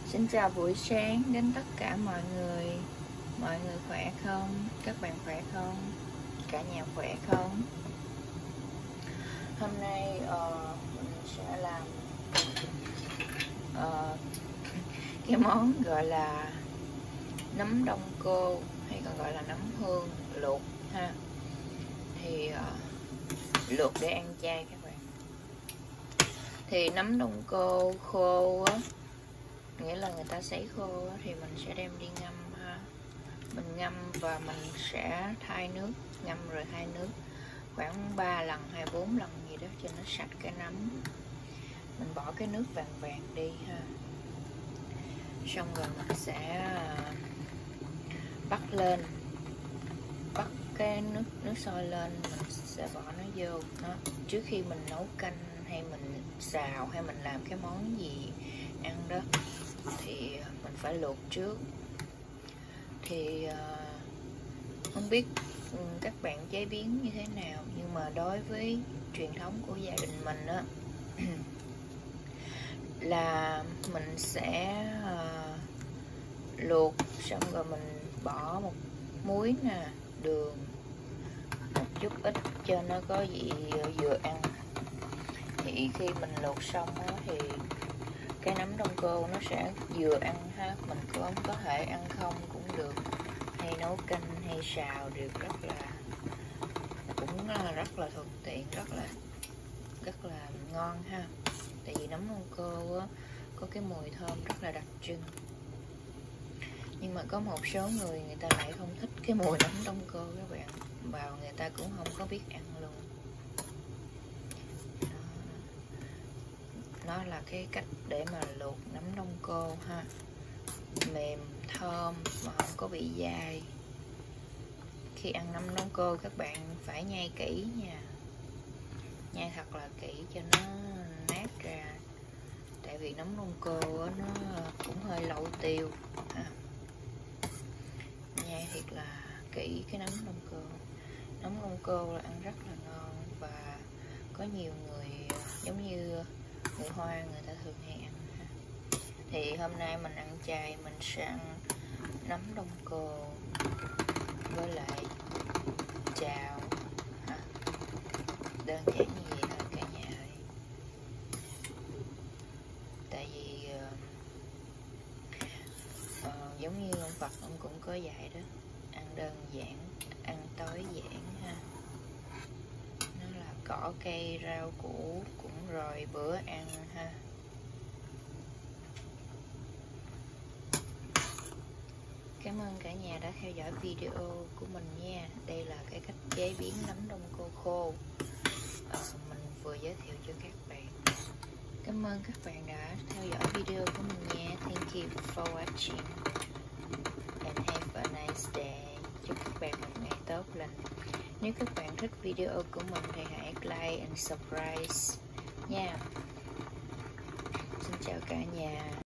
Xin chào buổi sáng đến tất cả mọi người. Mọi người khỏe không? Các bạn khỏe không? Cả nhà khỏe không? Hôm nay mình sẽ làm cái món gọi là nấm đông cô, hay còn gọi là nấm hương luộc ha. Thì luộc để ăn chay các bạn. Thì nấm đông cô khô á, nghĩa là người ta sấy khô á, thì mình sẽ đem đi ngâm ha. Mình ngâm và mình sẽ thay nước, ngâm rồi thay nước khoảng 3 lần hay 4 lần gì đó cho nó sạch cái nấm. Mình bỏ cái nước vàng vàng đi ha. Xong rồi mình sẽ bắt cái nước sôi lên, mình sẽ bỏ nó vô nó. Trước khi mình nấu canh hay mình xào hay mình làm cái món gì ăn đó thì mình phải luộc trước. Thì không biết các bạn chế biến như thế nào, nhưng mà đối với truyền thống của gia đình mình á là mình sẽ luộc xong rồi mình bỏ một muối nè, đường, một chút ít cho nó có vị vừa ăn. Thì khi mình luộc xong á, thì cái nấm đông cô nó sẽ vừa ăn ha. Mình cũng có thể ăn không cũng được, hay nấu canh hay xào đều cũng rất là thuận tiện, rất là ngon ha. Tại vì nấm đông cô á, có cái mùi thơm rất là đặc trưng. Nhưng mà có một số người ta lại không thích cái mùi nấm đông cô các bạn, và người ta cũng không có biết ăn luôn. Nó là cái cách để mà luộc nấm đông cô ha, mềm thơm mà không có bị dai. Khi ăn nấm đông cô các bạn phải nhai kỹ nha, nhai thật là kỹ cho nó nát ra. Tại vì nấm đông cô nó cũng hơi lâu tiêu ha. Nhai thiệt là kỹ cái nấm đông cô. Nấm đông cô là ăn rất là ngon, và có nhiều người giống như người Hoa người ta thường hay ăn ha. Thì hôm nay mình ăn chay, mình sẽ ăn nấm đông cô với lại chào ha. Đơn giản như vậy thôi cả nhà ơi. Tại vì giống như ông Phật ông cũng có dạy đó, ăn đơn giản, ăn tối giản ha. Nó là cỏ cây rau củ cũng rồi bữa ăn ha. Cảm ơn cả nhà đã theo dõi video của mình nha. Đây là cái cách chế biến nấm đông cô khô mình vừa giới thiệu cho các bạn. Cảm ơn các bạn đã theo dõi video của mình nha. Thank you for watching and have a nice day. Chúc các bạn một ngày tốt lành. Nếu các bạn thích video của mình thì hãy like and subscribe nha. Xin chào cả nhà.